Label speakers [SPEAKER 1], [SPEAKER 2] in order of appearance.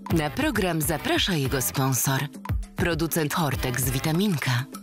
[SPEAKER 1] Na program zaprasza jego sponsor. Producent Hortex Witaminka.